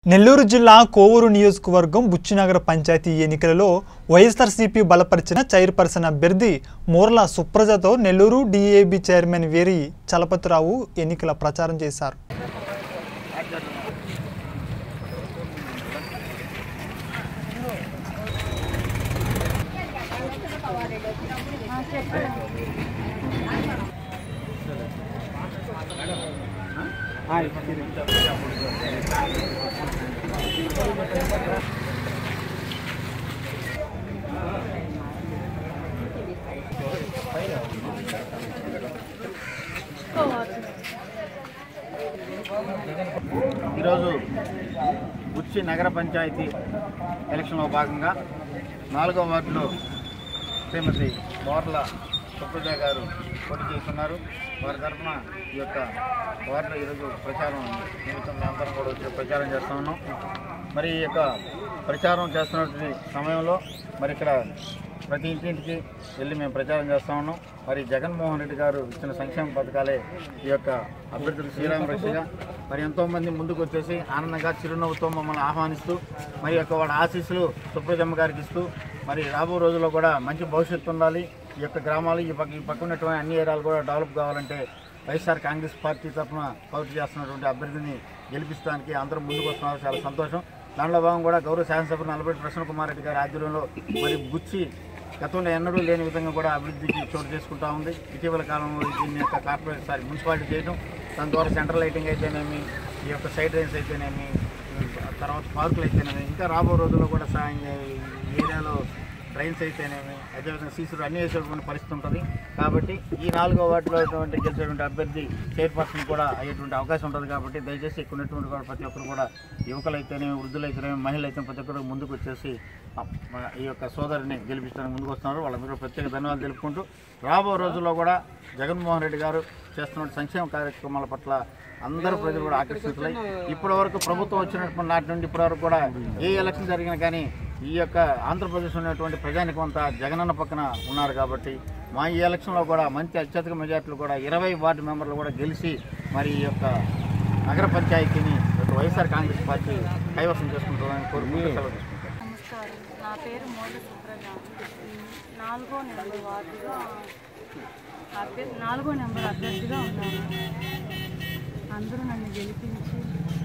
నెల్లూరు జిల్లా కోవూరు నియోజకవర్గం బుచ్చినగర పంచాయతీ ఎన్నికలలో వైఎస్ఆర్సీపీ బలపరిచిన చైర్పర్సన్ అభ్యర్థి మోర్ల సుప్రజతో నెల్లూరు డీఏబీ చైర్మన్ వేరి చలపతిరావు ఎన్నికల ప్రచారం చేశారు. ఈరోజు బుచ్చి నగర పంచాయతీ ఎలక్షన్లో భాగంగా 4వ వార్డులో శ్రీమతి మోర్ల సుప్రజ గారు పోటీ చేస్తున్నారు. వారి తరఫున ఈ యొక్క వార్డులో ఈరోజు ప్రచారం నిమిత్తం అందరం కూడా వచ్చి ప్రచారం చేస్తూ ఉన్నాం. మరి ఈ యొక్క ప్రచారం చేస్తున్నటువంటి సమయంలో మరి ఇక్కడ ప్రతి ఇంటింటికి వెళ్ళి మేము ప్రచారం చేస్తూ ఉన్నాం. మరి జగన్మోహన్ రెడ్డి గారు ఇచ్చిన సంక్షేమ పథకాలే ఈ యొక్క అభ్యర్థులు శ్రీరామ రక్షగా మరి ఎంతోమంది ముందుకు వచ్చేసి ఆనందంగా చిరునవ్వుతో మమ్మల్ని ఆహ్వానిస్తూ మరి యొక్క వాళ్ళ ఆశీస్సులు సుప్రజమ్మ గారికి ఇస్తూ మరి రాబో రోజుల్లో కూడా మంచి భవిష్యత్తు ఉండాలి. ఈ యొక్క గ్రామాలు ఈ పక్క ఉన్నటువంటి అన్ని ఏరియాలు కూడా డెవలప్ కావాలంటే వైఎస్ఆర్ కాంగ్రెస్ పార్టీ తరఫున పోటీ చేస్తున్నటువంటి అభ్యర్థిని గెలిపించడానికి అందరూ ముందుకు వస్తున్నారు. చాలా సంతోషం. దానిలో భాగం కూడా గౌరవ శాసనసభ్యులు నల్లబెట్టి ప్రసన్న కుమార్ రెడ్డి గారి ఆధ్వర్యంలో మరి బుచ్చి గతంలో ఎన్నడూ లేని విధంగా కూడా అభివృద్ధికి చోటు చేసుకుంటూ ఉంది. ఇటీవల కాలంలో దీన్ని యొక్క కార్పొరేట్ మున్సిపాలిటీ చేయడం, దాని ద్వారా సెంట్రల్ లైటింగ్ అయితేనేమి, ఈ యొక్క సైడ్ లైన్స్ అయితేనేమి, తర్వాత పార్కులు అయితేనేమి, ఇంకా రాబో రోజుల్లో కూడా ఏరియాలో ట్రైన్స్ అయితేనేమి, అదేవిధంగా సీసీలు అన్ని వేసేటువంటి పరిస్థితి ఉంటుంది. కాబట్టి ఈ 4వ వార్డులో గెలిచేటువంటి అభ్యర్థి చైర్పర్సన్ కూడా అయ్యేటువంటి అవకాశం ఉంటుంది. కాబట్టి దయచేసి ఇక్కడ ఉన్నటువంటి కూడా ప్రతి ఒక్కరు కూడా యువకులు అయితేనేమి, వృద్ధులు అయితేనేమి, మహిళలు అయితే ప్రతి ఒక్కరు ముందుకు వచ్చేసి ఈ యొక్క సోదరిని గెలిపించడానికి ముందుకు వస్తున్నారు. వాళ్ళందరూ ప్రత్యేక ధన్యవాదాలు తెలుపుకుంటూ రాబో రోజుల్లో కూడా జగన్మోహన్ రెడ్డి గారు చేస్తున్న సంక్షేమ కార్యక్రమాల పట్ల అందరూ ప్రజలు కూడా ఆకర్షితులై ఇప్పటి వరకు ప్రభుత్వం వచ్చినటువంటి నాటి నుండి ఇప్పటివరకు కూడా ఏ ఎలక్షన్ జరిగినా కానీ ఈ యొక్క ఆంధ్రప్రదేశ్ ఉన్నటువంటి ప్రజానికం అంతా జగనన్న పక్కన ఉన్నారు. కాబట్టి మా ఈ ఎలక్షన్లో కూడా మంచి అత్యధిక మెజార్టీలు కూడా 20 వార్డు మెంబర్లు కూడా గెలిచి మరి ఈ యొక్క నగర పంచాయతీని వైఎస్ఆర్ కాంగ్రెస్ పార్టీ కైవసం చేసుకుంటుందని కోరుకుంటూ సెలవు తీసుకుంటారు. నమస్కారం, నా పేరు మోర్ల సుప్రజ. 4వ నెంబర్ వార్డుగా 4వ నెంబర్ అభ్యర్థిగా ఉన్నాను. అందరూ నన్ను గెలిపించి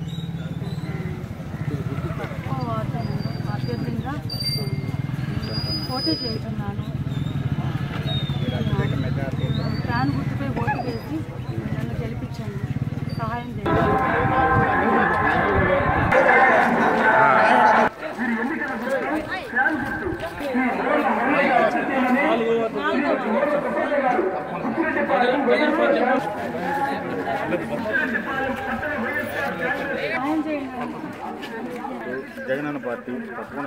1వ వార్డు నెంబర్ అభ్యర్థిగా పోటీ చేస్తున్నాను. ఫ్యాన్ గుర్తుపై ఓటు వేసి నన్ను గెలిపించండి, సహాయం చేయండి. జగనన్న పార్టీ తప్పకుండా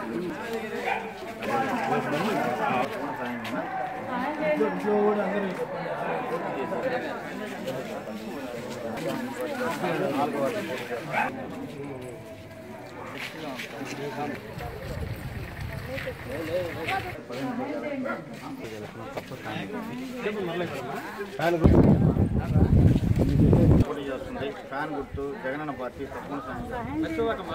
పోటీ చేస్తుంది. ఫ్యాన్ గుర్తు జగనన్న పార్టీ తప్పకుండా